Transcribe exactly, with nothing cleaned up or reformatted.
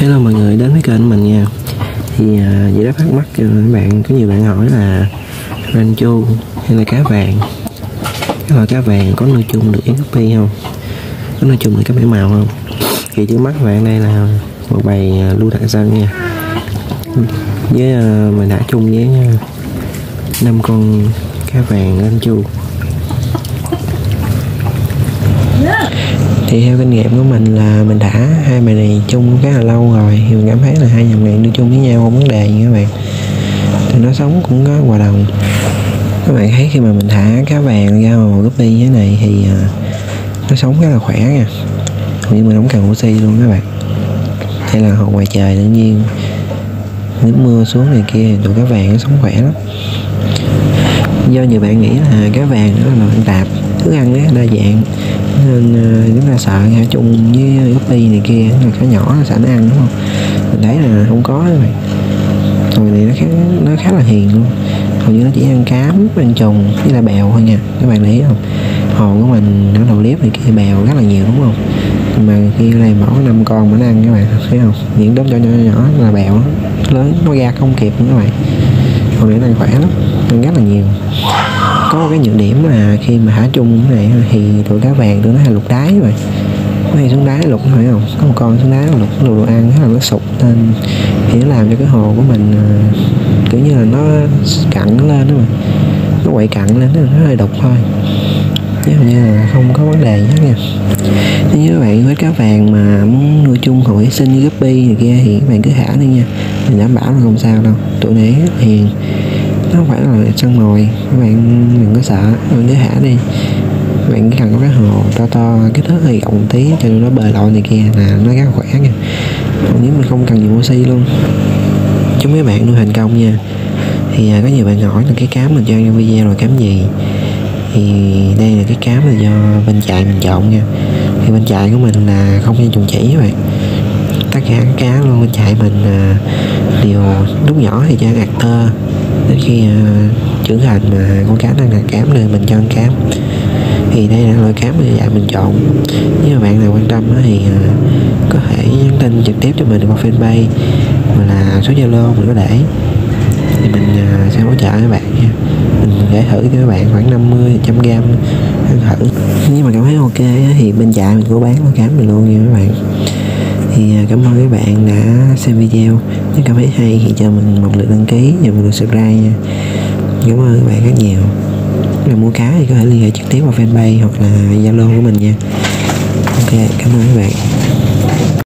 Hello mọi người đến với kênh của mình nha. Thì à, vậy đó, thắc mắc các bạn, có nhiều bạn hỏi là ranchu hay là cá vàng, cái loại cá vàng có nuôi chung được yến guppy không, có nuôi chung được các bảy màu không? Thì trước mắt bạn đây là một bầy lưu thẳng sân nha, với à, mình đã chung với năm con cá vàng ranchu. Thì theo kinh nghiệm của mình là mình thả hai bài này chung khá là lâu rồi, thì mình cảm thấy là hai dòng này nuôi chung với nhau không vấn đề gì các bạn. Thì nó sống cũng có hòa đồng. Các bạn thấy khi mà mình thả cá vàng ra hồ guppy như thế này thì uh, nó sống rất là khỏe nha, nhưng mà không cần oxy luôn các bạn. Đây là hồ ngoài trời tự nhiên, nước mưa xuống này kia thì tụi cá vàng nó sống khỏe lắm. Do nhiều bạn nghĩ là cá vàng nó là loại tạp, thức ăn nó đa dạng, nên uh, chúng ta sợ thả chung với guppy này kia là cá nhỏ nó sợ nó ăn, đúng không? Mình thấy là không có các bạn. Hồi này nó khá, nó khá là hiền luôn, hầu như nó chỉ ăn cám, ăn trùng với là bèo thôi nha. Các bạn để ý không, hồ của mình nó đầu liếp này kia bèo rất là nhiều, đúng không? Nhưng mà khi này bỏ năm con mà nó ăn các bạn thấy không, những đốm nhỏ nhỏ nhỏ là bèo, lớn nó ra không kịp nữa các bạn. Hồi này nó ăn khỏe lắm, ăn rất là nhiều. Có một cái nhược điểm là khi mà thả chung cái này thì tụi cá vàng tụi nó hay lục đáy rồi, nó hay xuống đáy lục, phải không? Có một con xuống đáy lục lục đồ ăn rất là nó sụt lên, thì nó làm cho cái hồ của mình uh, kiểu như là nó cặn nó lên đó mà, nó quậy cặn lên, nó hơi đục thôi, chứ hầu như là không có vấn đề gì hết nha. Nếu như các bạn với cá vàng mà muốn nuôi chung hồ thủy sinh như guppy này kia thì các bạn cứ thả đi nha, mình đảm bảo là không sao đâu. Tụi này rất hiền, nó không phải là săn mồi, các bạn đừng có sợ, các bạn cứ thả đi. Các bạn chỉ cần có cái hồ to to, cái thớt hơi rộng một tí cho nó bơi lội này kia là nó rất là khỏe nha. Còn nếu mình không cần nhiều oxy luôn. Chúc mấy bạn nuôi thành công nha. Thì có nhiều bạn hỏi là cái cám mình cho trong video là cám gì, thì đây là cái cám là do bên trại mình chọn nha. Thì bên trại của mình là không cho trùng chỉ các bạn, tất cả các cá luôn bên trại mình à, đều lúc nhỏ thì cho ăn ạc tơ, đến khi uh, trưởng thành mà con cá đang là cám nên mình cho ăn cám. Thì đây là loại cám mà dạy mình chọn. Nếu mà bạn nào quan tâm thì uh, có thể nhắn tin trực tiếp cho mình qua fanpage hoặc là số Zalo mình có để, thì mình uh, sẽ hỗ trợ các bạn nha. Mình để thử cho các bạn khoảng năm mươi trăm gram ăn thử. Nếu mà cảm thấy ok thì bên trại mình có bán con cám mình luôn nha các bạn. Thì cảm ơn các bạn đã xem video. Nếu cảm thấy hay thì cho mình một lượt đăng ký và một lượt subscribe nha. Cảm ơn các bạn rất nhiều. Nếu mua cá thì có thể liên hệ trực tiếp vào fanpage hoặc là Zalo của mình nha. Ok, cảm ơn các bạn.